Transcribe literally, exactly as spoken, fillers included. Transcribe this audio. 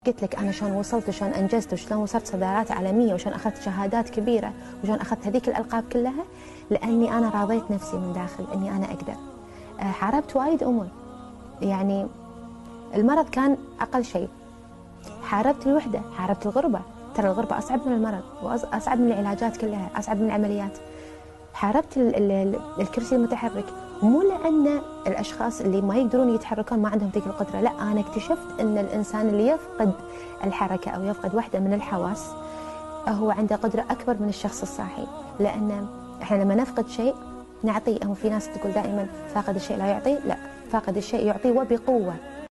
قلت لك أنا شلون وصلت وشلون أنجزت وشلون وصلت صدارات عالمية وشلون أخذت شهادات كبيرة وشلون أخذت هذيك الألقاب كلها، لأني أنا راضيت نفسي من داخل إني أنا أقدر. حاربت وايد أمور، يعني المرض كان أقل شيء، حاربت الوحدة، حاربت الغربة. ترى الغربة أصعب من المرض وأصعب من العلاجات كلها، أصعب من العمليات. حاربت ال ال الكرسي المتحرك، مو لأن الأشخاص اللي ما يقدرون يتحركون ما عندهم تلك القدرة، لا، أنا اكتشفت أن الإنسان اللي يفقد الحركة أو يفقد واحدة من الحواس هو عنده قدرة أكبر من الشخص الصاحي، لأن إحنا لما نفقد شيء نعطيه. هو في ناس تقول دائما فاقد الشيء لا يعطي، لا، فاقد الشيء يعطيه وبقوة.